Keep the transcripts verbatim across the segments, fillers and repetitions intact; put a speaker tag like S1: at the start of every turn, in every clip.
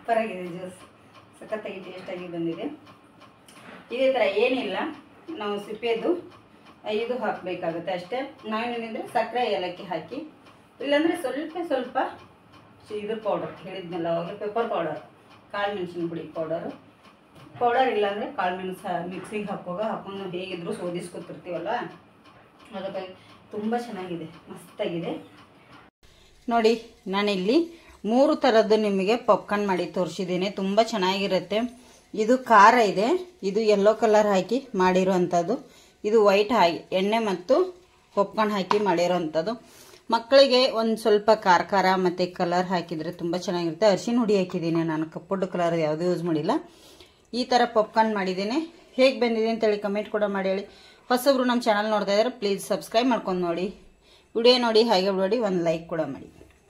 S1: Super ಆಗಿದೆ juice, ಸಖತ್ತಾಗಿ ಟೇಸ್ಟಾಗಿ ಬಂದಿದೆ. ಇದೇ ಥರ ಏನಿಲ್ಲ, ನಾವು ಸಿಪ್ಪೆದು ಇದು ಹಾಕಬೇಕಾಗುತ್ತೆ ಅಷ್ಟೇ. ನಾವೇನೇನಿದ್ರೆ ಸಕ್ಕರೆ ಏಲಕ್ಕಿ ಹಾಕಿ, ಇಲ್ಲಾಂದರೆ ಸ್ವಲ್ಪ ಸ್ವಲ್ಪ ಇದು ಪೌಡರ್ ಹೇಳಿದ್ನಲ್ಲ ಅವಾಗಲೇ, ಪೆಪ್ಪರ್ ಪೌಡರ್, ಕಾಳು ಮೆಣಸಿನ ಪುಡಿ ಪೌಡರು ಪೌಡರ್ ಇಲ್ಲಾಂದರೆ ಕಾಳು ಮೆಣಸು ಮಿಕ್ಸಿಗೆ ಹಾಕುವಾಗ ಹಾಕೊಂಡು ಹೇಗಿದ್ರು ಸೋದಿಸ್ಕೊತಿರ್ತೀವಲ್ಲ, ಅದಕ್ಕಾಗಿ ತುಂಬ ಚೆನ್ನಾಗಿದೆ, ಮಸ್ತಾಗಿದೆ ನೋಡಿ. ನಾನಿಲ್ಲಿ ಮೂರು ಥರದ್ದು ನಿಮಗೆ ಪಾಪ್ಕಾರ್ನ್ ಮಾಡಿ ತೋರಿಸಿದ್ದೀನಿ, ತುಂಬ ಚೆನ್ನಾಗಿರುತ್ತೆ. ಇದು ಖಾರ ಇದೆ, ಇದು ಯೆಲ್ಲೋ ಕಲರ್ ಹಾಕಿ ಮಾಡಿರೋವಂಥದ್ದು, ಇದು ವೈಟ್ ಹಾಕಿ ಎಣ್ಣೆ ಮತ್ತು ಪಾಪ್ಕಾರ್ನ್ ಹಾಕಿ ಮಾಡಿರೋವಂಥದ್ದು. ಮಕ್ಕಳಿಗೆ ಒಂದು ಸ್ವಲ್ಪ ಖಾರ ಖಾರ ಮತ್ತು ಕಲರ್ ಹಾಕಿದರೆ ತುಂಬ ಚೆನ್ನಾಗಿರುತ್ತೆ. ಅರಿಶಿನ ಹುಡಿ ಹಾಕಿದ್ದೀನಿ ನಾನು, ಕಪ್ಪುಡ್ಡು ಕಲರ್ ಯಾವುದೂ ಯೂಸ್ ಮಾಡಿಲ್ಲ. ಈ ಥರ ಪಾಪ್ಕಾರ್ನ್ ಮಾಡಿದ್ದೀನಿ. ಹೇಗೆ ಬಂದಿದೆ ಅಂತೇಳಿ ಕಮೆಂಟ್ ಕೂಡ ಮಾಡಿ ಹೇಳಿ. ಹೊಸಬ್ರು ನಮ್ಮ ಚಾನಲ್ ನೋಡ್ತಾ ಇದ್ದಾರೆ, ಪ್ಲೀಸ್ ಸಬ್ಸ್ಕ್ರೈಬ್ ಮಾಡ್ಕೊಂಡು ನೋಡಿ, ವಿಡಿಯೋ ನೋಡಿ, ಹಾಗೆ ನೋಡಿ ಒಂದು ಲೈಕ್ ಕೂಡ ಮಾಡಿ.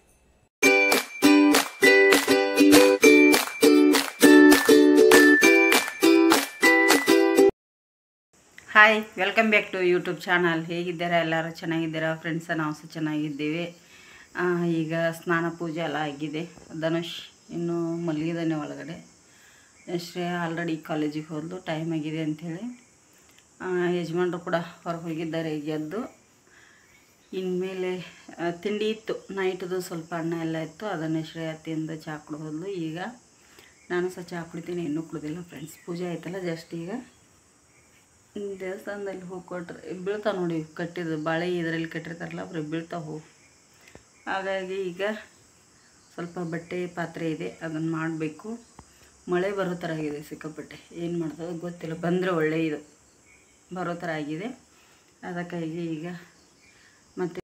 S1: Hi, welcome back to YouTube channel. ಹೇಗಿದ್ದೀರಾ ಎಲ್ಲರೂ? ಚೆನ್ನಾಗಿದ್ದೀರಾ ಫ್ರೆಂಡ್ಸ? ನಾವು ಸಹ ಚೆನ್ನಾಗಿದ್ದೀವಿ. ಈಗ ಸ್ನಾನ ಪೂಜೆ ಎಲ್ಲ ಆಗಿದೆ. ಧನುಷ್ ಇನ್ನೂ ಮಲಗಿದ್ದಾನೆ ಒಳಗಡೆ. ಶ್ರೇಯ ಆಲ್ರೆಡಿ ಕಾಲೇಜಿಗೆ ಹೋದ್ಲು, ಟೈಮ್ ಆಗಿದೆ ಅಂಥೇಳಿ. ಯಜಮಾನ್ರು ಕೂಡ ಹೊರಗೆ ಹೋಗಿದ್ದಾರೆ ಈಗ ಎದ್ದು. ಇನ್ಮೇಲೆ ತಿಂಡಿ ಇತ್ತು, ನೈಟ್ದು ಸ್ವಲ್ಪ ಅನ್ನ ಎಲ್ಲ ಇತ್ತು, ಅದನ್ನೇ ಶ್ರೇಯ ತಿಂದು ಚಹಾ ಕುಡಿದು ಹೋದ್ಲು. ಈಗ ನಾನು ಸಹ ಚಹಾ ಕುಡಿತೀನಿ, ಇನ್ನೂ ಕುಡಿದಿಲ್ಲ ಫ್ರೆಂಡ್ಸ್. ಪೂಜೆ ಆಯ್ತಲ್ಲ ಜಸ್ಟ್ ಈಗ. ದೇವಸ್ಥಾನದಲ್ಲಿ ಹೂ ಕೊಟ್ಟರೆ ಬೀಳ್ತಾವೆ ನೋಡಿ, ಕಟ್ಟಿದ್ದು ಬಾಳೆ ಇದರಲ್ಲಿ ಕಟ್ಟಿರ್ತಾರಲ್ಲ, ಬರೀ ಬೀಳ್ತಾವೆ ಹೂ. ಹಾಗಾಗಿ ಈಗ ಸ್ವಲ್ಪ ಬಟ್ಟೆ ಪಾತ್ರೆ ಇದೆ, ಅದನ್ನು ಮಾಡಬೇಕು. ಮಳೆ ಬರೋ ಥರ ಆಗಿದೆ ಸಿಕ್ಕಾಪಟ್ಟೆ, ಏನು ಮಾಡ್ತದೆ ಗೊತ್ತಿಲ್ಲ. ಬಂದರೆ ಒಳ್ಳೆಯದು, ಬರೋ ಥರ ಆಗಿದೆ. ಅದಕ್ಕಾಗಿ ಈಗ ಮತ್ತೆ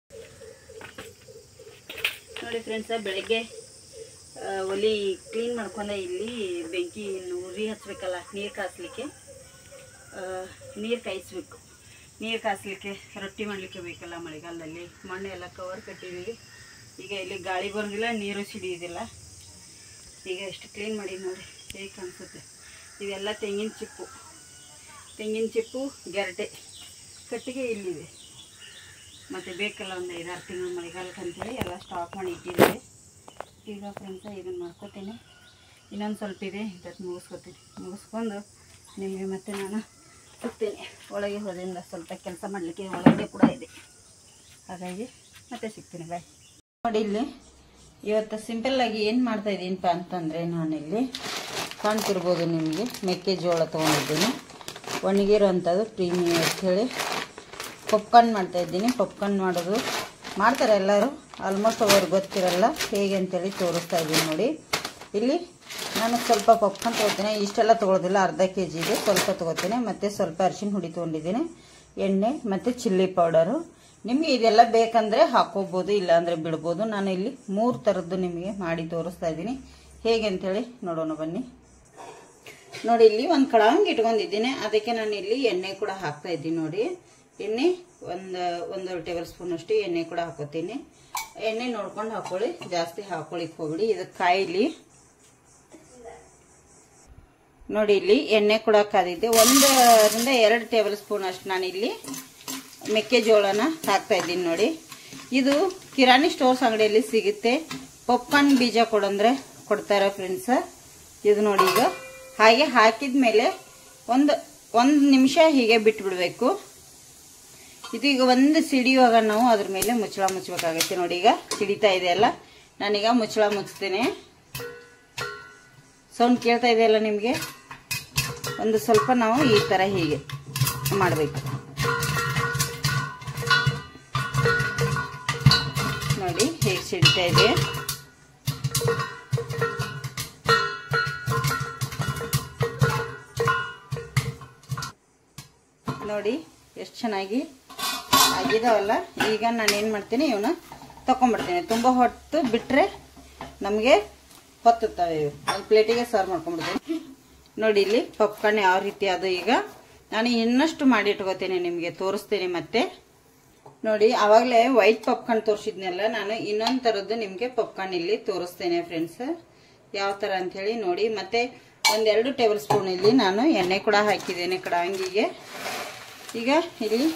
S1: ನೋಡಿ ಫ್ರೆಂಡ್ಸ, ಬೆಳಗ್ಗೆ ಒಲಿ ಕ್ಲೀನ್ ಮಾಡ್ಕೊಂಡೆ. ಇಲ್ಲಿ ಬೆಂಕಿ ಉರಿ ಹಚ್ಚಬೇಕಲ್ಲ, ನೀರು ಕಾಸಲಿಕ್ಕೆ ನೀರು ಕಾಯಿಸ್ಬೇಕು. ನೀರು ಕಾಸಲಿಕ್ಕೆ ರೊಟ್ಟಿ ಮಾಡಲಿಕ್ಕೆ ಬೇಕಲ್ಲ ಮಳೆಗಾಲದಲ್ಲಿ. ಮಣ್ಣು ಎಲ್ಲ ಕವರ್ ಕಟ್ಟಿದ್ದೀವಿ. ಈಗ ಇಲ್ಲಿ ಗಾಳಿ ಬರೋದಿಲ್ಲ, ನೀರು ಸಿಡಿಯೋದಿಲ್ಲ. ಈಗ ಎಷ್ಟು ಕ್ಲೀನ್ ಮಾಡಿ ನೋಡಿ ಹೇಗೆ ಕಾಣಿಸುತ್ತೆ. ಇದೆಲ್ಲ ತೆಂಗಿನ ಚಿಪ್ಪು, ತೆಂಗಿನ ಚಿಪ್ಪು ಗೆರಟೆ ಕಟ್ಟಿಗೆ ಇಲ್ಲಿದೆ. ಮತ್ತು ಬೇಕಲ್ಲ ಒಂದು ಐದಾರು ತಿಂಗಳು ಮಳೆಗಾಲಕ್ಕೆ ಅಂತೇಳಿ ಎಲ್ಲ ಸ್ಟಾಕ್ ಮಾಡಿ ಇಟ್ಟಿದ್ದೀವಿ. ಈಗ ಫ್ರೆಂಡ್ಸ ಇದನ್ನು ಮಾಡ್ಕೋತೀನಿ. ಇನ್ನೊಂದು ಸ್ವಲ್ಪ ಇದೆ, ಇದನ್ನು ಮುಗಿಸ್ಕೊತೀನಿ. ಮುಗಿಸ್ಕೊಂಡು ನಿಮಗೆ ಮತ್ತೆ ನಾನು ಸಿಗ್ತೀನಿ. ಒಳಗೆ ಹೋದ್ರಿಂದ ಸ್ವಲ್ಪ ಕೆಲಸ ಮಾಡಲಿಕ್ಕೆ ಒಳಗೆ ಕೂಡ ಇದೆ, ಹಾಗಾಗಿ ಮತ್ತೆ ಸಿಗ್ತೀನಿ. ಬಾಯ್. ನೋಡಿ, ಇಲ್ಲಿ ಇವತ್ತು ಸಿಂಪಲ್ಲಾಗಿ ಏನು ಮಾಡ್ತಾಯಿದ್ದೀನಪ್ಪ ಅಂತಂದರೆ, ನಾನಿಲ್ಲಿ ಕಾಣ್ತಿರ್ಬೋದು ನಿಮಗೆ, ಮೆಕ್ಕೆಜೋಳ ತೊಗೊಂಡಿದ್ದೀನಿ, ಒಣಗಿರೋ ಅಂಥದ್ದು ಪ್ರೀಮಿಯಮ್ ಅಂಥೇಳಿ ಪಾಪ್ಕಾರ್ನ್ ಮಾಡ್ತಾಯಿದ್ದೀನಿ. ಪಾಪ್ಕಾರ್ನ್ ಮಾಡೋದು ಮಾಡ್ತಾರೆ ಎಲ್ಲರೂ, ಆಲ್ಮೋಸ್ಟ್ ಅವ್ರಿಗೆ ಗೊತ್ತಿರಲ್ಲ ಹೇಗೆ ಅಂತೇಳಿ ತೋರಿಸ್ತಾ ಇದ್ದೀನಿ ನೋಡಿ. ಇಲ್ಲಿ ನಾನು ಸ್ವಲ್ಪ ಪಾಪ್ಕಾರ್ನ್ ತೊಗೋತೀನಿ, ಇಷ್ಟೆಲ್ಲ ತೊಗೊಳೋದಿಲ್ಲ, ಅರ್ಧ ಕೆ ಜಿ ಇದೆ, ಸ್ವಲ್ಪ ತೊಗೋತೀನಿ. ಮತ್ತು ಸ್ವಲ್ಪ ಅರಿಶಿನ ಹುಡಿ ತೊಗೊಂಡಿದ್ದೀನಿ, ಎಣ್ಣೆ ಮತ್ತು ಚಿಲ್ಲಿ ಪೌಡರು. ನಿಮಗೆ ಇದೆಲ್ಲ ಬೇಕಂದರೆ ಹಾಕೋಬೋದು, ಇಲ್ಲಾಂದರೆ ಬಿಡ್ಬೋದು. ನಾನು ಇಲ್ಲಿ ಮೂರು ಥರದ್ದು ನಿಮಗೆ ಮಾಡಿ ತೋರಿಸ್ತಾ ಇದ್ದೀನಿ, ಹೇಗೆ ಅಂಥೇಳಿ ನೋಡೋಣ ಬನ್ನಿ. ನೋಡಿ, ಇಲ್ಲಿ ಒಂದು ಕಳಂಗಿ ಇಟ್ಕೊಂಡಿದ್ದೀನಿ, ಅದಕ್ಕೆ ನಾನು ಇಲ್ಲಿ ಎಣ್ಣೆ ಕೂಡ ಹಾಕ್ತಾ ಇದ್ದೀನಿ ನೋಡಿ. ಎಣ್ಣೆ ಒಂದು ಒಂದೂವರೆ ಟೇಬಲ್ ಸ್ಪೂನ್ ಅಷ್ಟು ಎಣ್ಣೆ ಕೂಡ ಹಾಕೋತೀನಿ. ಎಣ್ಣೆ ನೋಡ್ಕೊಂಡು ಹಾಕೊಳ್ಳಿ, ಜಾಸ್ತಿ ಹಾಕೊಳ್ಳಿಕ್ಕೆ ಹೋಗ್ಬಿಡಿ, ಇದಕ್ಕೆ ಕಾಯಿಲಿ. ನೋಡಿ, ಇಲ್ಲಿ ಎಣ್ಣೆ ಕೂಡ ಕಾದಿದ್ದೆ. ಒಂದರಿಂದ ಎರಡು ಟೇಬಲ್ ಸ್ಪೂನ್ ಅಷ್ಟು ನಾನಿಲ್ಲಿ ಮೆಕ್ಕೆಜೋಳನ ಹಾಕ್ತಾ ಇದ್ದೀನಿ ನೋಡಿ. ಇದು ಕಿರಾಣಿ ಸ್ಟೋರ್ಸ್ ಅಂಗಡಿಯಲ್ಲಿ ಸಿಗುತ್ತೆ. ಪಾಪ್ಕಾರ್ನ್ ಬೀಜ ಕೊಡಂದ್ರೆ ಕೊಡ್ತಾರೆ ಫ್ರೆಂಡ್ಸ. ಇದು ನೋಡಿ, ಈಗ ಹಾಗೆ ಹಾಕಿದ ಮೇಲೆ ಒಂದು ಒಂದು ನಿಮಿಷ ಹೀಗೆ ಬಿಟ್ಬಿಡ್ಬೇಕು. ಇದೀಗ ಒಂದು ಸಿಡಿಯುವಾಗ ನಾವು ಅದ್ರ ಮೇಲೆ ಮುಚ್ಚಳ ಮುಚ್ಚಬೇಕಾಗತ್ತೆ ನೋಡಿ. ಈಗ ಸಿಡಿತಾ ಇದೆಯಲ್ಲ, ನಾನೀಗ ಮುಚ್ಚಳ ಮುಚ್ತೀನಿ. ಸೌಂಡ್ ಕೇಳ್ತಾ ಇದೆಯಲ್ಲ ನಿಮಗೆ? ಒಂದು ಸ್ವಲ್ಪ ನಾವು ಈ ಥರ ಹೀಗೆ ಮಾಡಬೇಕು ನೋಡಿ, ಹೇಗೆ ಸಿಡಿತಾ ಇದೆ. ನೋಡಿ ಎಷ್ಟು ಚೆನ್ನಾಗಿ ಆಗಿದಾವಲ್ಲ. ಈಗ ನಾನೇನು ಮಾಡ್ತೀನಿ, ಇವನ್ನ ತಗೊಂಡ್ಬಿಡ್ತೀನಿ. ತುಂಬ ಹೊತ್ತು ಬಿಟ್ಟರೆ ನಮಗೆ ಹೊತ್ತುತ್ತವೆ ಇವು. ಒಂದು ಪ್ಲೇಟಿಗೆ ಸರ್ವ್ ಮಾಡ್ಕೊಂಡ್ಬಿಡ್ತೀನಿ ನೋಡಿ. ಇಲ್ಲಿ ಪಾಪ್ಕಾರ್ನ್ ಯಾವ ರೀತಿ ಅದು ಈಗ ನಾನು ಇನ್ನಷ್ಟು ಮಾಡಿ ಇಟ್ಕೋತೀನಿ, ನಿಮಗೆ ತೋರಿಸ್ತೀನಿ ಮತ್ತೆ ನೋಡಿ. ಆವಾಗಲೇ ವೈಟ್ ಪಾಪ್ಕಾರ್ನ್ ತೋರಿಸಿದ್ನೆಲ್ಲ, ನಾನು ಇನ್ನೊಂದು ಥರದ್ದು ನಿಮಗೆ ಪಾಪ್ಕಾರ್ನ್ ಇಲ್ಲಿ ತೋರಿಸ್ತೇನೆ ಫ್ರೆಂಡ್ಸ್, ಯಾವ ಥರ ಅಂಥೇಳಿ ನೋಡಿ. ಮತ್ತೆ ಒಂದೆರಡು ಟೇಬಲ್ ಸ್ಪೂನ್ ಇಲ್ಲಿ ನಾನು ಎಣ್ಣೆ ಕೂಡ ಹಾಕಿದ್ದೇನೆ ಕಡಾಂಗಿಗೆ. ಈಗ ಇಲ್ಲಿ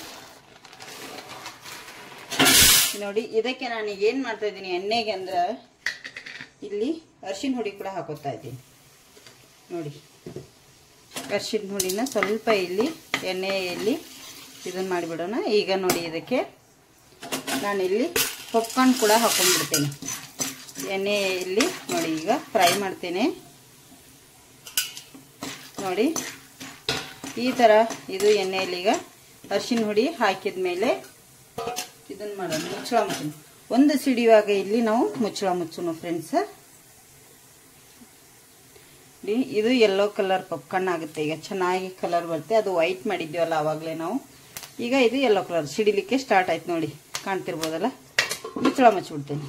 S1: ನೋಡಿ, ಇದಕ್ಕೆ ನಾನು ಏನು ಮಾಡ್ತಾ ಇದ್ದೀನಿ ಎಣ್ಣೆಗೆ ಅಂದ್ರೆ, ಇಲ್ಲಿ ಅರಿಶಿನ ಹುಡಿ ಕೂಡ ಹಾಕೋತಾ ಇದ್ದೀನಿ ನೋಡಿ. ಅರಿಶಿನ ಹುಡಿನ ಸ್ವಲ್ಪ ಇಲ್ಲಿ ಎಣ್ಣೆಯಲ್ಲಿ ಇದನ್ನು ಮಾಡಿಬಿಡೋಣ. ಈಗ ನೋಡಿ ಇದಕ್ಕೆ ನಾನಿಲ್ಲಿ ಪಾಪ್ಕಾರ್ನ್ ಕೂಡ ಹಾಕೊಂಡ್ಬಿಡ್ತೇನೆ ಎಣ್ಣೆಯಲ್ಲಿ ನೋಡಿ. ಈಗ ಫ್ರೈ ಮಾಡ್ತೇನೆ ನೋಡಿ ಈ ಥರ. ಇದು ಎಣ್ಣೆಯಲ್ಲಿ ಈಗ ಅರಿಶಿನ ಹುಡಿ ಹಾಕಿದ ಮೇಲೆ ಇದನ್ನು ಮಾಡೋಣ, ಮುಚ್ಚಳ ಮುಚ್ಚೋಣ. ಒಂದು ಸಿಡಿಯುವಾಗ ಇಲ್ಲಿ ನಾವು ಮುಚ್ಚಳ ಮುಚ್ಚೋಣ ಫ್ರೆಂಡ್ಸ್. ಇದು ಯೆಲ್ಲೋ ಕಲರ್ ಪಾಪ್ಕಾರ್ನ್ ಆಗುತ್ತೆ. ಈಗ ಚೆನ್ನಾಗಿ ಕಲರ್ ಬರುತ್ತೆ. ಅದು ವೈಟ್ ಮಾಡಿದ್ವಲ್ಲ ಆವಾಗಲೇ ನಾವು. ಈಗ ಇದು ಯೆಲ್ಲೋ ಕಲರ್ ಸಿಡಿಲಿಕ್ಕೆ ಸ್ಟಾರ್ಟ್ ಆಯ್ತು ನೋಡಿ, ಕಾಣ್ತಿರ್ಬೋದಲ್ಲ. ಮುಚ್ಚಳ ಮುಚ್ಚಿಬಿಡ್ತೇನೆ.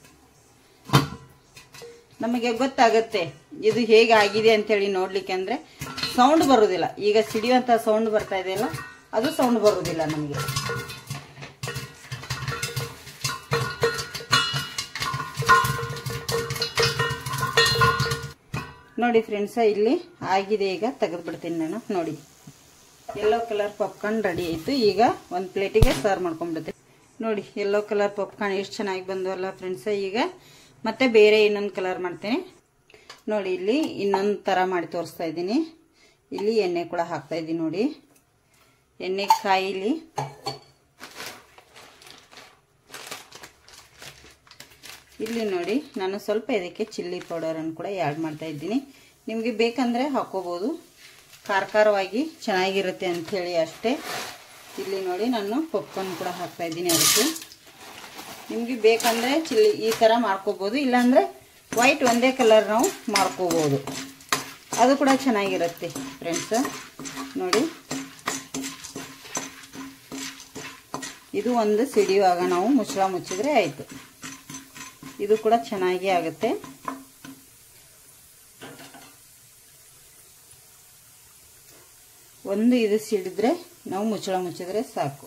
S1: ನಮಗೆ ಗೊತ್ತಾಗುತ್ತೆ ಇದು ಹೇಗೆ ಆಗಿದೆ ಅಂತೇಳಿ ನೋಡ್ಲಿಕ್ಕೆ. ಅಂದ್ರೆ ಸೌಂಡ್ ಬರುವುದಿಲ್ಲ. ಈಗ ಸಿಡಿಯುವಂತ ಸೌಂಡ್ ಬರ್ತಾ ಇದೆಯಲ್ಲ, ಅದು ಸೌಂಡ್ ಬರುವುದಿಲ್ಲ ನಮಗೆ. ನೋಡಿ ಫ್ರೆಂಡ್ಸ, ಇಲ್ಲಿ ಆಗಿದೆ. ಈಗ ತೆಗೆದು ಬಿಡ್ತೀನಿ ನಾನು ನೋಡಿ. ಯೆಲ್ಲೋ ಕಲರ್ ಪಾಪ್ಕಾರ್ನ್ ರೆಡಿ ಆಯಿತು. ಈಗ ಒಂದು ಪ್ಲೇಟಿಗೆ ಸರ್ವ್ ಮಾಡ್ಕೊಂಡ್ಬಿಡ್ತೀನಿ ನೋಡಿ. ಯೆಲ್ಲೋ ಕಲರ್ ಪಾಪ್ಕಾರ್ನ್ ಎಷ್ಟು ಚೆನ್ನಾಗಿ ಬಂದವಲ್ಲ ಫ್ರೆಂಡ್ಸ. ಈಗ ಮತ್ತೆ ಬೇರೆ ಇನ್ನೊಂದು ಕಲರ್ ಮಾಡ್ತೇನೆ ನೋಡಿ. ಇಲ್ಲಿ ಇನ್ನೊಂದು ಥರ ಮಾಡಿ ತೋರಿಸ್ತಾ ಇದ್ದೀನಿ. ಇಲ್ಲಿ ಎಣ್ಣೆ ಕೂಡ ಹಾಕ್ತಾ ಇದ್ದೀನಿ ನೋಡಿ. ಎಣ್ಣೆ ಕಾಯಿಲಿ ಇಲ್ಲಿ ನೋಡಿ. ನಾನು ಸ್ವಲ್ಪ ಇದಕ್ಕೆ ಚಿಲ್ಲಿ ಪೌಡರನ್ನು ಕೂಡ ಆ್ಯಡ್ ಮಾಡ್ತಾ ಇದ್ದೀನಿ. ನಿಮಗೆ ಬೇಕಂದ್ರೆ ಹಾಕೋಬಹುದು, ಖಾರ ಖಾರವಾಗಿ ಚೆನ್ನಾಗಿರುತ್ತೆ ಅಂಥೇಳಿ ಅಷ್ಟೇ. ಇಲ್ಲಿ ನೋಡಿ ನಾನು ಪಾಪ್ಕಾರ್ನ್ ಕೂಡ ಹಾಕ್ತಾ ಇದ್ದೀನಿ ಅದಕ್ಕೆ. ನಿಮಗೆ ಬೇಕಂದ್ರೆ ಚಿಲ್ಲಿ ಈ ಥರ ಮಾಡ್ಕೋಬೋದು, ಇಲ್ಲಾಂದರೆ ವೈಟ್ ಒಂದೇ ಕಲರ್ ನಾವು ಮಾಡ್ಕೋಬೋದು, ಅದು ಕೂಡ ಚೆನ್ನಾಗಿರುತ್ತೆ ಫ್ರೆಂಡ್ಸ್ ನೋಡಿ. ಇದು ಒಂದು ಸಿಡಿಯುವಾಗ ನಾವು ಮುಚ್ಚಳ ಮುಚ್ಚಿದ್ರೆ ಆಯಿತು. ಇದು ಕೂಡ ಚೆನ್ನಾಗಿ ಆಗುತ್ತೆ. ಒಂದು ಇದು ಸಿಡಿದ್ರೆ ನಾವು ಮುಚ್ಚಳ ಮುಚ್ಚಿದ್ರೆ ಸಾಕು.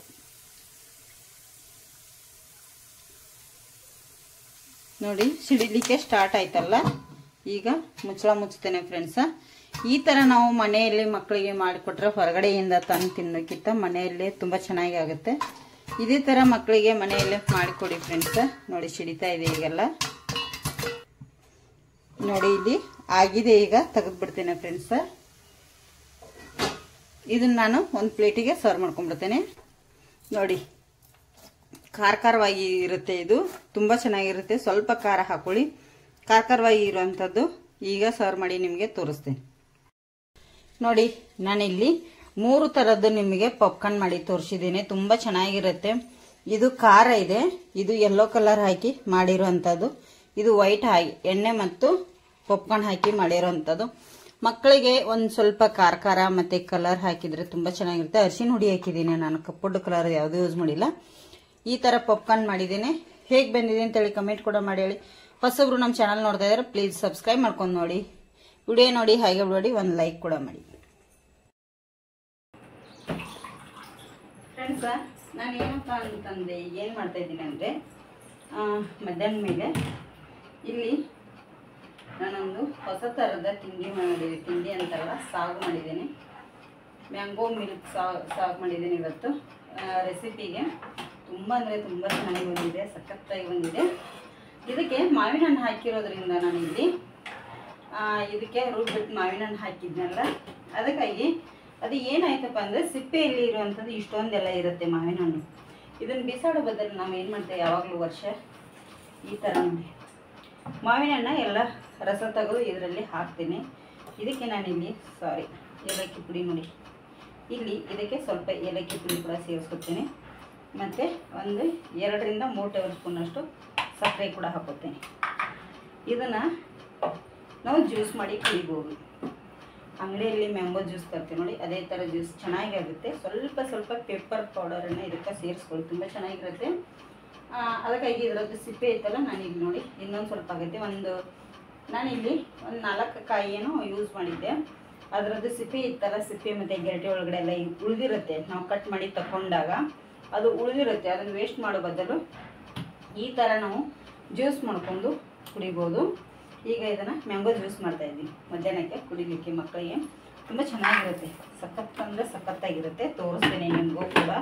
S1: ನೋಡಿ ಸಿಡಿಲಿಕ್ಕೆ ಸ್ಟಾರ್ಟ್ ಆಯ್ತಲ್ಲ. ಈಗ ಮುಚ್ಚಳ ಮುಚ್ತೇನೆ ಫ್ರೆಂಡ್ಸ. ಈ ತರ ನಾವು ಮನೆಯಲ್ಲಿ ಮಕ್ಕಳಿಗೆ ಮಾಡಿಕೊಟ್ರೆ ಹೊರಗಡೆಯಿಂದ ತಂದು ತಿನ್ನೋಕ್ಕಿಂತ ಮನೆಯಲ್ಲೇ ತುಂಬಾ ಚೆನ್ನಾಗಿ ಆಗುತ್ತೆ. ಇದೇ ತರ ಮಕ್ಕಳಿಗೆ ಮನೆಯಲ್ಲೇ ಮಾಡಿಕೊಡಿ ಫ್ರೆಂಡ್ಸ್. ನೋಡಿ ಸಿಡಿತಾ ಇದೆ ಈಗೆಲ್ಲ ನೋಡಿ. ಇಲ್ಲಿ ಆಗಿದೆ. ಈಗ ತೆಗೆದು ಬಿಡ್ತೇನೆ ಫ್ರೆಂಡ್ಸ್. ಇದನ್ನ ನಾನು ಒಂದು ಪ್ಲೇಟಿಗೆ ಸರ್ವ್ ಮಾಡ್ಕೊಂಡ್ಬಿಡ್ತೇನೆ ನೋಡಿ. ಖಾರ ಖಾರವಾಗಿ ಇರುತ್ತೆ. ಇದು ತುಂಬಾ ಚೆನ್ನಾಗಿರುತ್ತೆ. ಸ್ವಲ್ಪ ಖಾರ ಹಾಕೊಳ್ಳಿ, ಖಾರ ಖಾರವಾಗಿ ಇರುವಂತದ್ದು. ಈಗ ಸರ್ವ್ ಮಾಡಿ ನಿಮಗೆ ತೋರಿಸ್ತೇನೆ ನೋಡಿ. ನಾನಿಲ್ಲಿ ಮೂರು ತರದ್ದು ನಿಮಗೆ ಪಾಪ್ಕಾರ್ನ್ ಮಾಡಿ ತೋರಿಸಿದ್ದೇನೆ. ತುಂಬಾ ಚೆನ್ನಾಗಿರುತ್ತೆ. ಇದು ಖಾರ ಇದೆ, ಇದು ಯೆಲ್ಲೋ ಕಲರ್ ಹಾಕಿ ಮಾಡಿರುವಂತದ್ದು, ಇದು ವೈಟ್ ಹಾಕಿ ಎಣ್ಣೆ ಮತ್ತು ಪಾಪ್ಕಾರ್ನ್ ಹಾಕಿ ಮಾಡಿರುವಂತದ್ದು. ಮಕ್ಕಳಿಗೆ ಒಂದ್ ಸ್ವಲ್ಪ ಖಾರ ಖಾರ ಮತ್ತೆ ಕಲರ್ ಹಾಕಿದ್ರೆ ತುಂಬಾ ಚೆನ್ನಾಗಿರುತ್ತೆ. ಅರಿಶಿನ ಹುಡಿ ಹಾಕಿದ್ದೀನಿ ನಾನು, ಕಪ್ಪುಡ್ ಕಲರ್ ಯಾವ್ದು ಯೂಸ್ ಮಾಡಿಲ್ಲ. ಈ ತರ ಪಾಪ್ಕಾರ್ನ್ ಮಾಡಿದ್ದೇನೆ. ಹೇಗ್ ಬಂದಿದೆ ಅಂತ ಹೇಳಿ ಕಮೆಂಟ್ ಕೂಡ ಮಾಡಿ ಹೇಳಿ. ಹೊಸಬ್ರು ನಮ್ಮ ಚಾನಲ್ ನೋಡ್ತಾ ಇದ್ರೆ ಪ್ಲೀಸ್ ಸಬ್ಸ್ಕ್ರೈಬ್ ಮಾಡ್ಕೊಂಡು ನೋಡಿ. ವಿಡಿಯೋ ನೋಡಿ ಹಾಗೆ ನೋಡಿ ಒಂದು ಲೈಕ್ ಕೂಡ ಮಾಡಿ ಫ್ರೆಂಡ್ಸ್. ನಾನು ಏನಪ್ಪ ಅಂತಂದ್ರೆ ಏನು ಮಾಡ್ತಾ ಇದ್ದೀನಿ ಅಂದರೆ, ಮಧ್ಯಾಹ್ನ ಮೇಲೆ ಇಲ್ಲಿ ನಾನೊಂದು ಹೊಸ ಥರದ ತಿಂಡಿ ಮಾಡಿದ್ದೀನಿ. ತಿಂಡಿ ಅಂತಲ್ಲ, ಸಾಗು ಮಾಡಿದ್ದೀನಿ. ಮ್ಯಾಂಗೋ ಮಿಲ್ಕ್ ಸಾಗು ಮಾಡಿದ್ದೀನಿ ಇವತ್ತು. ರೆಸಿಪಿಗೆ ತುಂಬ ಅಂದರೆ ತುಂಬ ಚೆನ್ನಾಗಿ ಬಂದಿದೆ, ಸಖತ್ತಾಗಿ ಬಂದಿದೆ. ಇದಕ್ಕೆ ಮಾವಿನ ಹಣ್ಣು ಹಾಕಿರೋದ್ರಿಂದ ನಾನು ಇಲ್ಲಿ ಇದಕ್ಕೆ ರುಬ್ಬಿಟ್ಟು ಮಾವಿನ ಹಣ್ಣು ಹಾಕಿದ್ನಲ್ಲ, ಅದಕ್ಕಾಗಿ ಅದು ಏನಾಯ್ತಪ್ಪ ಅಂದರೆ ಸಿಪ್ಪೆಯಲ್ಲಿ ಇರುವಂಥದ್ದು ಇಷ್ಟೊಂದೆಲ್ಲ ಇರುತ್ತೆ ಮಾವಿನ ಹಣ್ಣು. ಇದನ್ನು ಬಿಸಾಡೋ ಬದಲು ನಾವು ಏನು ಮಾಡ್ತೇವೆ ಯಾವಾಗಲೂ ವರ್ಷ ಈ ಥರ ನೋಡಿ ಮಾವಿನ ಹಣ್ಣು ಎಲ್ಲ ರಸ ತೆಗೆದು ಇದರಲ್ಲಿ ಹಾಕ್ತೀನಿ. ಇದಕ್ಕೆ ನಾನಿಲ್ಲಿ ಸಾರಿ ಏಲಕ್ಕಿ ಪುಡಿ ನೋಡಿ, ಇಲ್ಲಿ ಇದಕ್ಕೆ ಸ್ವಲ್ಪ ಏಲಕ್ಕಿ ಪುಡಿ ಕೂಡ ಸೇರಿಸ್ಕೊತೀನಿ. ಮತ್ತು ಒಂದು ಎರಡರಿಂದ ಮೂರು ಟೇಬಲ್ ಸ್ಪೂನಷ್ಟು ಸಕ್ಕರೆ ಕೂಡ ಹಾಕೋತೀನಿ. ಇದನ್ನು ನಾವು ಜ್ಯೂಸ್ ಮಾಡಿ ಕುಡಿಬೋದು. ಅಂಗಡಿಯಲ್ಲಿ ಮ್ಯಾಂಗೋ ಜ್ಯೂಸ್ ತರ್ತೀವಿ ನೋಡಿ, ಅದೇ ಥರ ಜ್ಯೂಸ್ ಚೆನ್ನಾಗಿ ಆಗುತ್ತೆ. ಸ್ವಲ್ಪ ಸ್ವಲ್ಪ ಪೆಪ್ಪರ್ ಪೌಡರನ್ನು ಇದಕ್ಕೆ ಸೇರಿಸ್ಕೊಳ್ಳಿ, ತುಂಬ ಚೆನ್ನಾಗಿರುತ್ತೆ. ಅದಕ್ಕಾಗಿ ಇದರದ್ದು ಸಿಪ್ಪೆ ಇತ್ತಲ್ಲ, ನಾನೀಗ ನೋಡಿ ಇನ್ನೊಂದು ಸ್ವಲ್ಪ ಆಗುತ್ತೆ. ಒಂದು ನಾನಿಲ್ಲಿ ಒಂದು ನಾಲ್ಕು ಕಾಯಿಯನ್ನು ಯೂಸ್ ಮಾಡಿದ್ದೆ. ಅದರದ್ದು ಸಿಪ್ಪೆ ಇತ್ತಲ್ಲ, ಸಿಪ್ಪೆ ಮತ್ತು ಗೆರಟೆ ಒಳಗಡೆ ಎಲ್ಲ ಉಳಿದಿರುತ್ತೆ. ನಾವು ಕಟ್ ಮಾಡಿ ತಗೊಂಡಾಗ ಅದು ಉಳಿದಿರುತ್ತೆ. ಅದನ್ನು ವೇಸ್ಟ್ ಮಾಡೋ ಬದಲು ಈ ಥರ ನಾವು ಜ್ಯೂಸ್ ಮಾಡ್ಕೊಂಡು ಕುಡಿಬೋದು. ಈಗ ಇದನ್ನು ಮ್ಯಾಂಗೋ ಜ್ಯೂಸ್ ಮಾಡ್ತಾಯಿದ್ದೀನಿ ಮಧ್ಯಾಹ್ನಕ್ಕೆ ಕುಡಿಲಿಕ್ಕೆ ಮಕ್ಕಳಿಗೆ. ತುಂಬ ಚೆನ್ನಾಗಿರುತ್ತೆ, ಸಖತ್ ಅಂದರೆ ಸಖತ್ತಾಗಿರುತ್ತೆ. ತೋರಿಸ್ತೇನೆ ನಿಮಗೂ ಕೂಡ.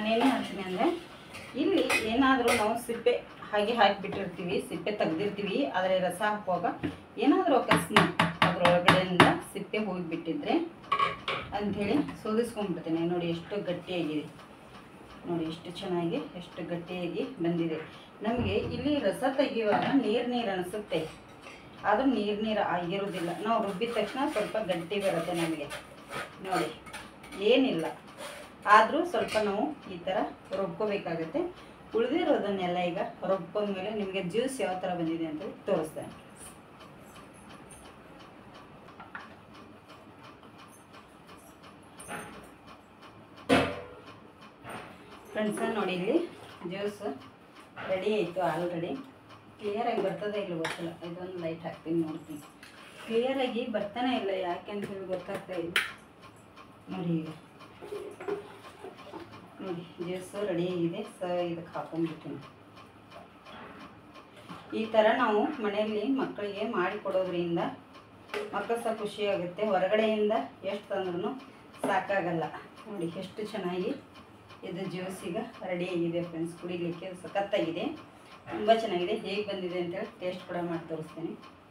S1: ನಾನೇನೇ ಹೇಳ್ತೀನಿ ಅಂದರೆ, ಇಲ್ಲಿ ಏನಾದರೂ ನಾವು ಸಿಪ್ಪೆ ಹಾಗೆ ಹಾಕಿಬಿಟ್ಟಿರ್ತೀವಿ, ಸಿಪ್ಪೆ ತೆಗ್ದಿರ್ತೀವಿ, ಆದರೆ ರಸ ಹಾಕುವಾಗ ಏನಾದರೂ ಅಕಸ್ಮಾತ್ ಅದರೊಳಗಡೆಯಿಂದ ಸಿಪ್ಪೆ ಹೋಗಿಬಿಟ್ಟಿದ್ರೆ ಅಂಥೇಳಿ ಸೋದಿಸ್ಕೊಂಡ್ಬಿಡ್ತೇನೆ. ನೋಡಿ ಎಷ್ಟು ಗಟ್ಟಿಯಾಗಿದೆ, ನೋಡಿ ಎಷ್ಟು ಚೆನ್ನಾಗಿ ಎಷ್ಟು ಗಟ್ಟಿಯಾಗಿ ಬಂದಿದೆ. ನಮಗೆ ಇಲ್ಲಿ ರಸ ತೆಗೆಯುವಾಗ ನೀರು ನೀರು ಅನಿಸುತ್ತೆ, ಆದರೂ ನೀರು ನೀರು ಆಗಿರೋದಿಲ್ಲ. ನಾವು ರುಬ್ಬಿದ ತಕ್ಷಣ ಸ್ವಲ್ಪ ಗಟ್ಟಿ ಬರುತ್ತೆ ನಮಗೆ. ನೋಡಿ ಏನಿಲ್ಲ, ಆದರೂ ಸ್ವಲ್ಪ ನಾವು ಈ ಥರ ರುಬ್ಕೋಬೇಕಾಗುತ್ತೆ. ಉಳಿದಿರೋದನ್ನೆಲ್ಲ ಈಗ ರುಬ್ಕೊಂಡ್ಮೇಲೆ ನಿಮಗೆ ಜ್ಯೂಸ್ ಯಾವ ಥರ ಬಂದಿದೆ ಅಂತ ತೋರಿಸ್ತೇನೆ. ಫ್ರೆಂಡ್ಸ ನೋಡಿ, ಇಲ್ಲಿ ಜ್ಯೂಸ್ ರೆಡಿ ಆಯಿತು ಆಲ್ರೆಡಿ. ಕ್ಲಿಯರಾಗಿ ಬರ್ತದೆ ಇಲ್ಲ ಗೊತ್ತಿಲ್ಲ, ಇದೊಂದು ಲೈಟ್ ಹಾಕ್ತೀನಿ ನೋಡ್ತೀನಿ. ಕ್ಲಿಯರಾಗಿ ಬರ್ತಾನೆ ಇಲ್ಲ, ಯಾಕೆ ಅಂತ ಹೇಳಿ ಗೊತ್ತಾಗ್ತಾ ಇಲ್ಲ. ನೋಡಿ ಈಗ ನೋಡಿ ಜ್ಯೂಸ್ ರೆಡಿ ಆಗಿದೆ. ಸ ಇದಕ್ಕೆ ಹಾಕೊಂಡ್ಬಿಡ್ತೀನಿ. ಈ ಥರ ನಾವು ಮನೆಯಲ್ಲಿ ಮಕ್ಕಳಿಗೆ ಮಾಡಿಕೊಡೋದ್ರಿಂದ ಮಕ್ಕಳು ಸಹ ಖುಷಿಯಾಗುತ್ತೆ. ಹೊರಗಡೆಯಿಂದ ಎಷ್ಟು ತಂದ್ರೂ ಸಾಕಾಗಲ್ಲ. ನೋಡಿ ಎಷ್ಟು ಚೆನ್ನಾಗಿ ಇದು ಜ್ಯೂಸ್ ಈಗ ರೆಡಿ ಆಗಿದೆ ಫ್ರೆಂಡ್ಸ್. ಕುಡಿಲಿಕ್ಕೆ ಸಖತ್ತಾಗಿದೆ, ತುಂಬ ಚೆನ್ನಾಗಿದೆ. ಹೇಗೆ ಬಂದಿದೆ ಅಂತೇಳಿ ಟೇಸ್ಟ್ ಕೂಡ ಮಾಡಿ ತೋರಿಸ್ತೀನಿ.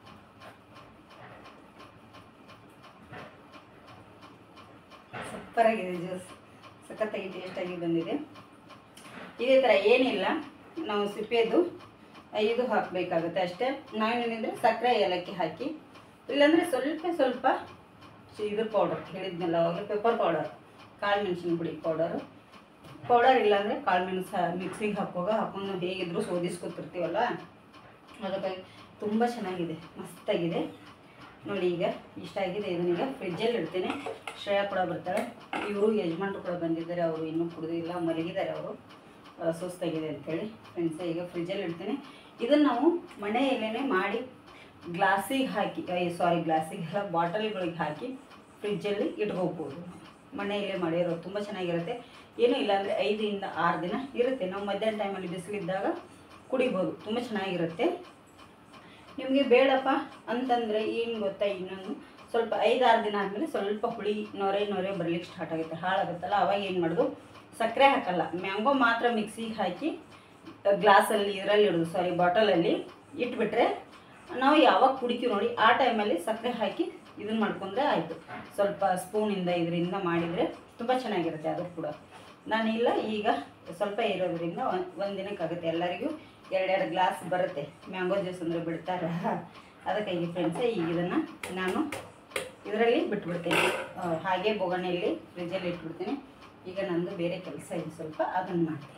S1: ಸೂಪರಾಗಿದೆ ಜ್ಯೂಸ್, ಸಖತ್ತಾಗಿ ಟೇಸ್ಟಾಗಿ ಬಂದಿದೆ. ಇದೇ ಥರ ಏನಿಲ್ಲ, ನಾವು ಸಿಪ್ಪೆದು ಇದು ಹಾಕಬೇಕಾಗುತ್ತೆ ಅಷ್ಟೇ. ನಾವೇನಿದ್ರೆ ಸಕ್ಕರೆ ಏಲಕ್ಕಿ ಹಾಕಿ, ಇಲ್ಲಾಂದರೆ ಸ್ವಲ್ಪ ಸ್ವಲ್ಪ ಇದು ಪೌಡರ್ ಹೇಳಿದ್ನಲ್ಲ ಅವಾಗ, ಪೆಪ್ಪರ್ ಪೌಡರ್, ಕಾಳು ಮೆಣಸಿನ ಪುಡಿ ಪೌಡರು, ಪೌಡರ್ ಇಲ್ಲಾಂದರೆ ಕಾಳು ಮೆಣಸು ಮಿಕ್ಸಿಗೆ ಹಾಕುವಾಗ ಹಾಕೊಂಡು ಹೇಗಿದ್ರು ಸೋದಿಸ್ಕೊತಿರ್ತೀವಲ್ಲ, ಅದಕ್ಕಾಗಿ ತುಂಬ ಚೆನ್ನಾಗಿದೆ, ಮಸ್ತಾಗಿದೆ. ನೋಡಿ ಈಗ ಇಷ್ಟ ಆಗಿದೆ. ಇದನ್ನೀಗ ಫ್ರಿಜ್ಜಲ್ಲಿ ಇಡ್ತೀನಿ. ಶ್ರೇಯಾ ಕೂಡ ಬರ್ತಾಳೆ, ಇವರು ಯಜಮಾನ್ರು ಕೂಡ ಬಂದಿದ್ದಾರೆ, ಅವರು ಇನ್ನೂ ಕುಡಿದಿಲ್ಲ, ಮಲಗಿದ್ದಾರೆ ಅವರು, ಸುಸ್ತಾಗಿದೆ ಅಂಥೇಳಿ. ಫ್ರೆಂಡ್ಸ ಈಗ ಫ್ರಿಜ್ಜಲ್ಲಿ ಇಡ್ತೀನಿ. ಇದನ್ನು ನಾವು ಮನೆಯಲ್ಲೇ ಮಾಡಿ ಗ್ಲಾಸಿಗೆ ಹಾಕಿ, ಸಾರಿ ಗ್ಲಾಸಿಗೆ ಎಲ್ಲ ಬಾಟಲ್ಗಳಿಗೆ ಹಾಕಿ ಫ್ರಿಜ್ಜಲ್ಲಿ ಇಟ್ಕೋಬೋದು. ಮನೆಯಲ್ಲೇ ಮಾಡಿರೋದು ತುಂಬ ಚೆನ್ನಾಗಿರುತ್ತೆ. ಏನೂ ಇಲ್ಲಾಂದರೆ ಐದರಿಂದ ಆರು ದಿನ ಇರುತ್ತೆ. ನಾವು ಮಧ್ಯಾಹ್ನ ಟೈಮಲ್ಲಿ ಬಿಸಿಲಿದ್ದಾಗ ಕುಡಿಬೋದು, ತುಂಬ ಚೆನ್ನಾಗಿರುತ್ತೆ. ನಿಮಗೆ ಬೇಡಪ್ಪ ಅಂತಂದರೆ ಏನು ಗೊತ್ತಾ, ಇನ್ನೊಂದು ಸ್ವಲ್ಪ ಐದಾರು ದಿನ ಆದಮೇಲೆ ಸ್ವಲ್ಪ ಹುಳಿ ನೊರೆ ನೊರೆ ಬರಲಿಕ್ಕೆ ಸ್ಟಾರ್ಟ್ ಆಗುತ್ತೆ, ಹಾಳಾಗುತ್ತಲ್ಲ. ಅವಾಗ ಏನು ಮಾಡೋದು, ಸಕ್ಕರೆ ಹಾಕಲ್ಲ, ಮ್ಯಾಂಗೋ ಮಾತ್ರ ಮಿಕ್ಸಿಗೆ ಹಾಕಿ ಗ್ಲಾಸಲ್ಲಿ ಇದರಲ್ಲಿ ಇಡೋದು, ಸಾರಿ ಬಾಟಲಲ್ಲಿ ಇಟ್ಬಿಟ್ರೆ ನಾವು ಯಾವಾಗ ಕುಡಿತೀವಿ ನೋಡಿ ಆ ಟೈಮಲ್ಲಿ ಸಕ್ಕರೆ ಹಾಕಿ ಇದನ್ನು ಮಾಡ್ಕೊಂಡ್ರೆ ಆಯಿತು. ಸ್ವಲ್ಪ ಸ್ಪೂನಿಂದ ಇದರಿಂದ ಮಾಡಿದರೆ ತುಂಬ ಚೆನ್ನಾಗಿರುತ್ತೆ ಅದು ಕೂಡ. ನಾನಿಲ್ಲ, ಈಗ ಸ್ವಲ್ಪ ಇರೋದ್ರಿಂದ ಒಂದು ಒಂದು ದಿನಕ್ಕಾಗುತ್ತೆ. ಎಲ್ಲರಿಗೂ ಎರಡೆರಡು ಗ್ಲಾಸ್ ಬರುತ್ತೆ. ಮ್ಯಾಂಗೋ ಜ್ಯೂಸ್ ಅಂದರೆ ಬಿಡ್ತಾರೆ, ಅದಕ್ಕಾಗಿ ಫ್ರೆಂಡ್ಸೇ ಈಗ ಇದನ್ನು ನಾನು ಇದರಲ್ಲಿ ಬಿಟ್ಬಿಡ್ತೀನಿ. ಹಾಗೆ ಬೊಗಣೆಯಲ್ಲಿ ಫ್ರಿಜ್ಜಲ್ಲಿ ಇಟ್ಬಿಡ್ತೀನಿ. ಈಗ ನಂದು ಬೇರೆ ಕೆಲಸ ಇದೆ ಸ್ವಲ್ಪ, ಅದನ್ನು ಮಾಡ್ತೀನಿ.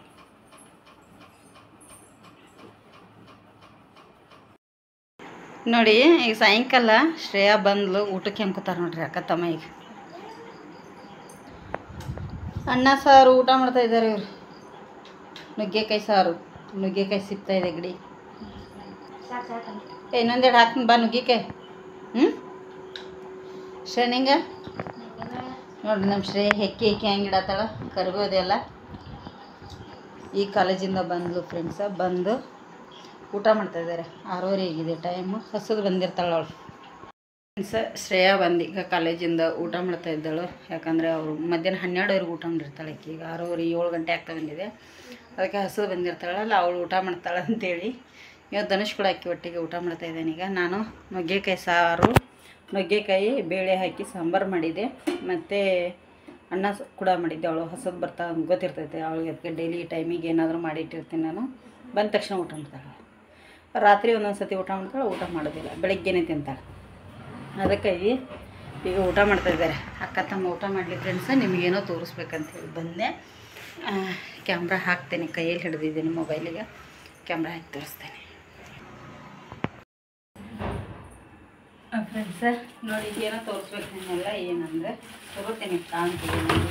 S1: ನೋಡಿ ಈಗ ಸಾಯಂಕಾಲ ಶ್ರೇಯಾ ಬಂದ್ಲು, ಊಟಕ್ಕೆ ಅನ್ಕೋತಾರೆ ನೋಡ್ರಿ ಅಕ್ಕ ತಮ್ಮ. ಈಗ ಅನ್ನ ಸಾರು ಊಟ ಮಾಡ್ತಾ ಇದ್ದಾರೆ ಇವರು. ನುಗ್ಗೆಕಾಯಿ ಸಾರು, ನುಗ್ಗೆಕಾಯಿ ಸಿಗ್ತಾ ಇದೆ ಗಡಿ. ಇನ್ನೊಂದೆರಡು ಹಾಕ್ತೀನಿ ಬಾ ನುಗ್ಗೆಕಾಯಿ. ಹ್ಞೂ ಶ್ರೇ ನಿಂಗೆ ನೋಡ್ರಿ, ನಮ್ಮ ಶ್ರೇ ಹೆಕ್ಕಿ ಹೆಕ್ಕಿ ಹೆಂಗೆ ಇಡತ್ತಾಳ, ಕರಿಬೋದೆಲ್ಲ. ಈ ಕಾಲೇಜಿಂದ ಬಂದ್ಲು ಫ್ರೆಂಡ್ಸ, ಬಂದು ಊಟ ಮಾಡ್ತಾಯಿದ್ದಾರೆ. ಆರೂವರೆ ಆಗಿದೆ ಟೈಮು, ಹಸಿದು ಬಂದಿರ್ತಾಳೆ ಅವಳು. ಫ್ರೆಂಡ್ಸ ಶ್ರೇಯಾ ಬಂದು ಈಗ ಕಾಲೇಜಿಂದ ಊಟ ಮಾಡ್ತಾ ಇದ್ದಾಳು. ಯಾಕಂದರೆ ಅವರು ಮಧ್ಯಾಹ್ನ ಹನ್ನೆರಡುವರೆಗೆ ಊಟ ಮಾಡಿರ್ತಾಳೆ. ಈಗ ಆರೂವರೆ ಏಳು ಗಂಟೆ ಆಗ್ತಾ ಬಂದಿದೆ, ಅದಕ್ಕೆ ಹಸಿದು ಬಂದಿರ್ತಾಳಲ್ಲ ಅವಳು ಊಟ ಮಾಡ್ತಾಳೆ ಅಂತೇಳಿ ಇವತ್ತು ಧನುಷ್ ಕೂಡ ಅಕ್ಕಿ ಒಟ್ಟಿಗೆ ಊಟ ಮಾಡ್ತಾಯಿದ್ದೇನೆ. ಈಗ ನಾನು ನುಗ್ಗೆಕಾಯಿ ಸಾರು, ನುಗ್ಗೆಕಾಯಿ ಬೇಳೆ ಹಾಕಿ ಸಾಂಬಾರು ಮಾಡಿದ್ದೆ, ಮತ್ತು ಅನ್ನ ಕೂಡ ಮಾಡಿದ್ದೆ. ಅವಳು ಹಸದು ಬರ್ತಾ ಗೊತ್ತಿರ್ತೈತೆ ಅವಳಿಗೆ, ಅದಕ್ಕೆ ಡೈಲಿ ಟೈಮಿಗೆ ಏನಾದರೂ ಮಾಡಿಟ್ಟಿರ್ತೀನಿ ನಾನು. ಬಂದ ತಕ್ಷಣ ಊಟ ಮಾಡ್ತಾಳೆ. ರಾತ್ರಿ ಒಂದೊಂದು ಸತಿ ಊಟ ಮಾಡ್ತಾಳೆ, ಊಟ ಮಾಡೋದಿಲ್ಲ, ಬೆಳಗ್ಗೆನೇ ತಿಂತಾಳೆ. ಅದಕ್ಕಾಗಿ ಈಗ ಊಟ ಮಾಡ್ತಾಯಿದ್ದಾರೆ ಅಕ್ಕ ತಮ್ಮ. ಊಟ ಮಾಡಲಿ ಫ್ರೆಂಡ್ಸ, ನಿಮಗೇನೋ ತೋರಿಸ್ಬೇಕಂತೇಳಿ ಬಂದೆ. ಕ್ಯಾಮ್ರಾ ಹಾಕ್ತೇನೆ, ಕೈಯಲ್ಲಿ ಹಿಡಿದಿದ್ದೀನಿ ಮೊಬೈಲಿಗೆ, ಕ್ಯಾಮ್ರಾ ಹಾಕಿ ತೋರಿಸ್ತೇನೆ. ಫ್ರೆಂಡ್ಸ ನೋಡಿ, ಏನೋ ತೋರಿಸ್ಬೇಕು ನಿನ್ನೆಲ್ಲ. ಏನಂದರೆ ತಗೋತೇನೆ, ಕಾಣ್ತೀವಿ ನೋಡಿ.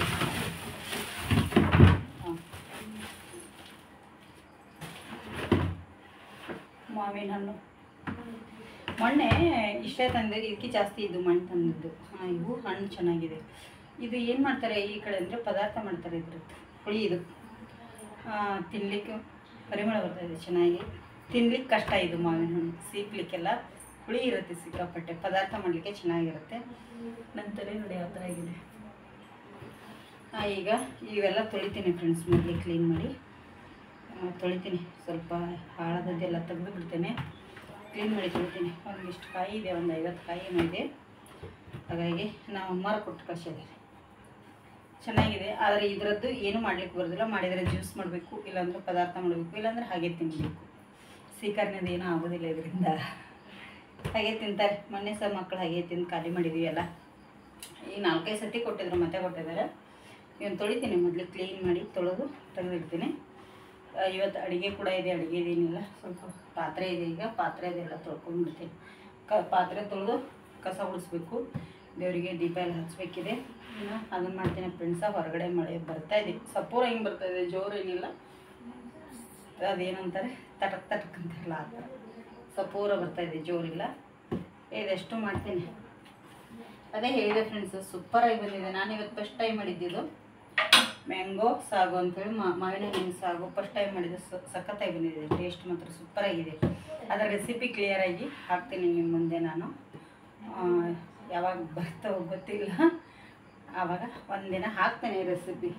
S1: ಮಾವಿನ ಹಣ್ಣು ಮೊನ್ನೆ ಇಷ್ಟೇ ತಂದಿದ್ದು, ಇದಕ್ಕೆ ಜಾಸ್ತಿ ಇದು ಮಣ್ಣು ತಂದಿದ್ದು. ಹಾಂ, ಇವು ಹಣ್ಣು ಚೆನ್ನಾಗಿದೆ. ಇದು ಏನು ಮಾಡ್ತಾರೆ ಈ ಕಡೆ ಅಂದರೆ ಪದಾರ್ಥ ಮಾಡ್ತಾರೆ ಇದ್ರದ್ದು, ಹುಳಿ. ಇದು ತಿನ್ನಲಿಕ್ಕೆ ಪರಿಮಳ ಬರ್ತಾಯಿದೆ ಚೆನ್ನಾಗಿ. ತಿನ್ಲಿಕ್ಕೆ ಕಷ್ಟ ಇದು ಮಾವಿನ ಹಣ್ಣು, ಸೀಕ್ಲಿಕ್ಕೆಲ್ಲ ಹುಳಿ ಇರುತ್ತೆ ಸಿಕ್ಕಾಪಟ್ಟೆ. ಪದಾರ್ಥ ಮಾಡಲಿಕ್ಕೆ ಚೆನ್ನಾಗಿರುತ್ತೆ. ನಂತರ ನೋಡಿ ಯಾವ ಥರ ಆಗಿದೆ. ಈಗ ಇವೆಲ್ಲ ತೊಳಿತೀನಿ ಫ್ರೆಂಡ್ಸ್. ಮೊದಲು ಕ್ಲೀನ್ ಮಾಡಿ ತೊಳಿತೀನಿ. ಸ್ವಲ್ಪ ಹಾಳದದ್ದೆಲ್ಲ ತೆಗೆದು ಬಿಡ್ತೇನೆ, ಕ್ಲೀನ್ ಮಾಡಿ ತೊಳಿತೀನಿ. ಒಂದಿಷ್ಟು ಕಾಯಿ ಇದೆ, ಒಂದು ಐವತ್ತು ಕಾಯಿನೂ ಇದೆ. ಹಾಗಾಗಿ ನಾವು ಅಮ್ಮಾರು ಕೊಟ್ಟು ಕಳಿಸಿದ್ದಾರೆ. ಚೆನ್ನಾಗಿದೆ. ಆದರೆ ಇದರದ್ದು ಏನೂ ಮಾಡ್ಲಿಕ್ಕೆ ಬರೋದಿಲ್ಲ. ಮಾಡಿದರೆ ಜ್ಯೂಸ್ ಮಾಡಬೇಕು, ಇಲ್ಲಾಂದ್ರೆ ಪದಾರ್ಥ ಮಾಡಬೇಕು, ಇಲ್ಲಾಂದ್ರೆ ಹಾಗೆ ತಿನ್ನಬೇಕು. ಸೀಕರ್ಣದ ಏನೂ ಆಗೋದಿಲ್ಲ ಇದರಿಂದ. ಹಾಗೆ ತಿಂತಾರೆ. ಮೊನ್ನೆ ಸಹ ಮಕ್ಕಳು ಹಾಗೆ ತಿಂದು ಖಾಲಿ ಮಾಡಿದ್ದೀವಿ ಎಲ್ಲ. ಈಗ ನಾಲ್ಕೈದು ಸತಿ ಕೊಟ್ಟಿದ್ರು, ಮತ್ತೆ ಕೊಟ್ಟಿದ್ದಾರೆ. ಇವನು ತೊಳಿತೀನಿ. ಮೊದಲು ಕ್ಲೀನ್ ಮಾಡಿ ತೊಳೆದು ತೆಗೆದಿಡ್ತೀನಿ. ಇವತ್ತು ಅಡುಗೆ ಕೂಡ ಇದೆ. ಅಡುಗೆದೇನಿಲ್ಲ, ಸ್ವಲ್ಪ ಪಾತ್ರೆ ಇದೆ. ಈಗ ಪಾತ್ರೆದೆಲ್ಲ ತೊಳ್ಕೊಂಡ್ಬಿಡ್ತೀನಿ. ಕ ಪಾತ್ರೆ ತೊಳೆದು ಕಸ ಗುಡಿಸ್ಬೇಕು. ದೇವರಿಗೆ ದೀಪ ಎಲ್ಲ ಹಚ್ಚಬೇಕಿದೆ. ಇನ್ನು ಅದನ್ನು ಮಾಡ್ತೀನಿ ಫ್ರೆಂಡ್ಸ. ಹೊರಗಡೆ ಮಳೆ ಬರ್ತಾಯಿದೆ, ಸಪೂರ ಹಿಂಗೆ ಬರ್ತಾಯಿದೆ, ಜೋರೇನಿಲ್ಲ. ಅದೇನಂತಾರೆ ತಟಕ್ ತಟಕ್ ಅಂತಾರಲ್ಲ ಆ ಥರ ಸಪೂರ ಬರ್ತಾಯಿದೆ, ಜೋರಿಲ್ಲ. ಇದೆಷ್ಟು ಮಾಡ್ತೀನಿ. ಅದೇ ಹೇಳಿದೆ ಫ್ರೆಂಡ್ಸು, ಸೂಪರಾಗಿ ಬಂದಿದೆ. ನಾನು ಇವತ್ತು ಫಸ್ಟ್ ಟೈಮ್ ಮಾಡಿದ್ದಿದ್ದು ಮ್ಯಾಂಗೋ ಸಾಗು ಅಂತೇಳಿ, ಮಾವಿನ ಹಣ್ಣಿನ ಸಾಗು ಫಸ್ಟ್ ಟೈಮ್ ಮಾಡಿದ್ದು. ಸಖತ್ತಾಗಿ ಬಂದಿದೆ. ಟೇಸ್ಟ್ ಮಾತ್ರ ಸೂಪರಾಗಿದೆ. ಅದರ ರೆಸಿಪಿ ಕ್ಲಿಯರಾಗಿ ಹಾಕ್ತೀನಿ ನಿಮ್ಮ ಮುಂದೆ. ನಾನು ಯಾವಾಗ ಬರ್ತಾವೋ ಗೊತ್ತಿಲ್ಲ, ಆವಾಗ ಒಂದಿನ ಹಾಕ್ತೇನೆ ರೆಸಿಪಿ.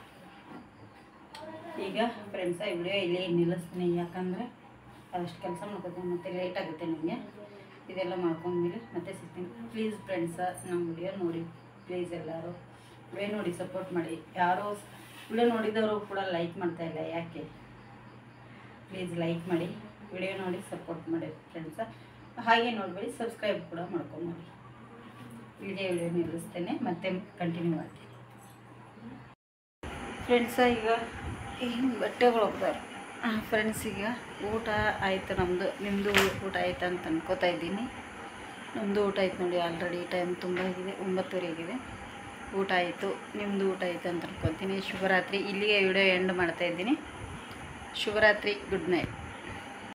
S1: ಈಗ ಫ್ರೆಂಡ್ಸ ಈ ವಿಡಿಯೋ ಇಲ್ಲೇ ನಿಲ್ಲಿಸ್ತೀನಿ. ಯಾಕಂದರೆ ಅದಷ್ಟು ಕೆಲಸ ಮಾಡ್ಕೊತೀನಿ, ಮತ್ತು ಲೇಟ್ ಆಗುತ್ತೆ ನನಗೆ. ಇದೆಲ್ಲ ಮಾಡ್ಕೊಂಡ್ಮೇಲೆ ಮತ್ತೆ ಸಿಗ್ತೀನಿ. ಪ್ಲೀಸ್ ಫ್ರೆಂಡ್ಸ, ನಮ್ಮ ವಿಡಿಯೋ ನೋಡಿ ಪ್ಲೀಸ್. ಎಲ್ಲರೂ ವಿಡಿಯೋ ನೋಡಿ ಸಪೋರ್ಟ್ ಮಾಡಿ. ಯಾರೋ ವಿಡಿಯೋ ನೋಡಿದವರು ಕೂಡ ಲೈಕ್ ಮಾಡ್ತಾಯಿಲ್ಲ, ಯಾಕೆ? ಪ್ಲೀಸ್ ಲೈಕ್ ಮಾಡಿ, ವಿಡಿಯೋ ನೋಡಿ ಸಪೋರ್ಟ್ ಮಾಡಿ ಫ್ರೆಂಡ್ಸ. ಹಾಗೆ ನೋಡಬೇಡಿ, ಸಬ್ಸ್ಕ್ರೈಬ್ ಕೂಡ ಮಾಡ್ಕೊಂಬೋದು. ಇಲ್ಲಿಗೆ ವಿಡಿಯೋ ನಿಲ್ಲಿಸ್ತೇನೆ, ಮತ್ತೆ ಕಂಟಿನ್ಯೂ ಮಾಡ್ತೀನಿ ಫ್ರೆಂಡ್ಸ. ಈಗ ಏನು ಬಟ್ಟೆಗಳು ಹೋಗ್ತಾರೆ ಫ್ರೆಂಡ್ಸ್. ಈಗ ಊಟ ಆಯಿತು ನಮ್ಮದು. ನಿಮ್ಮದು ಊಟ ಆಯ್ತು ಅಂತ ಅನ್ಕೋತಾ ಇದ್ದೀನಿ. ನಮ್ಮದು ಊಟ ಆಯ್ತು ನೋಡಿ. ಆಲ್ರೆಡಿ ಟೈಮ್ ತುಂಬ ಆಗಿದೆ, ಒಂಬತ್ತುವರೆ ಆಗಿದೆ. ಊಟ ಆಯಿತು, ನಿಮ್ಮದು ಊಟ ಆಯಿತು ಅಂತ ಅನ್ಕೊತೀನಿ. ಶುಭರಾತ್ರಿ. ಇಲ್ಲಿಗೆ ವಿಡಿಯೋ ಎಂಡ್ ಮಾಡ್ತಾಯಿದ್ದೀನಿ. ಶುಭರಾತ್ರಿ, ಗುಡ್ ನೈಟ್.